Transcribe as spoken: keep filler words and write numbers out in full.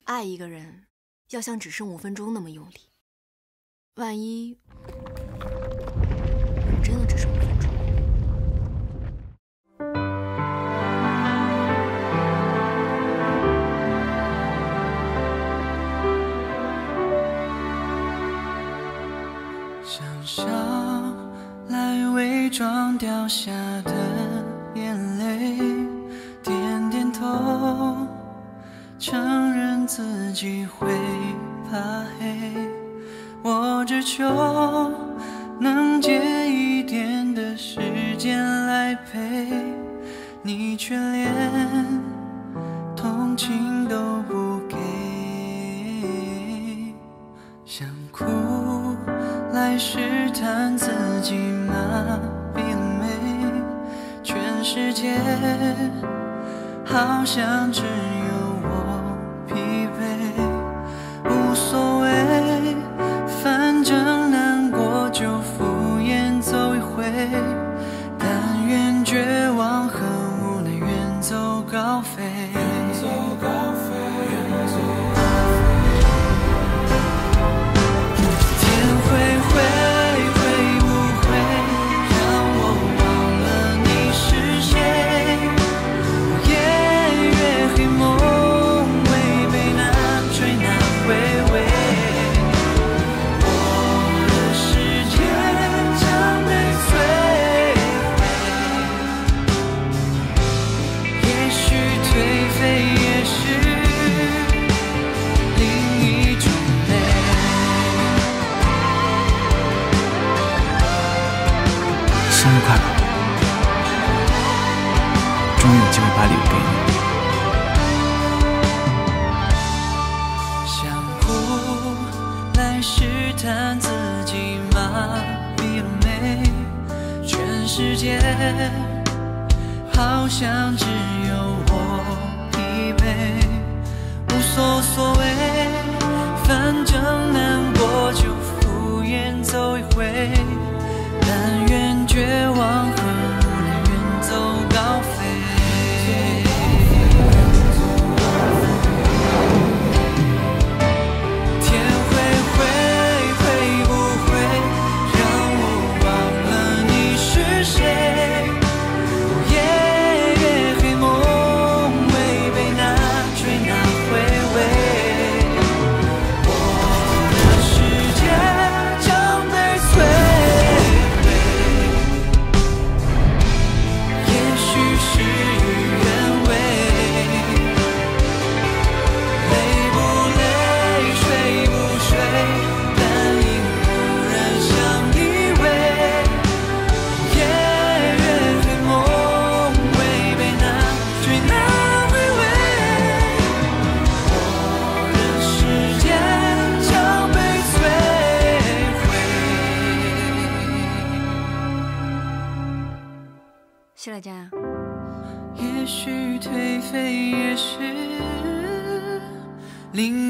爱一个人，要像只剩五分钟那么用力。万一我们真的只剩五分钟， 想笑来伪装掉下的眼泪，点点头，承认自己会怕黑。我只求能借一点的时间来陪你，却连同情都不给。想哭来试探自己麻痹了没，全世界好像只有我疲惫，无所谓，反正难过就敷衍走一回，但愿绝望和无奈远走高飞。 生日快乐！终于有机会把礼物给你。 想哭来试探自己麻痹了没，全世界好像只有我疲惫，无所所谓，反正难过就敷衍走一回，但愿绝望和无奈远走高飞。天会灰，会不会让我忘了你是谁？夜月黑梦，未被那追那回味，我的世界将被摧。 谢了家。 也许颓废也是另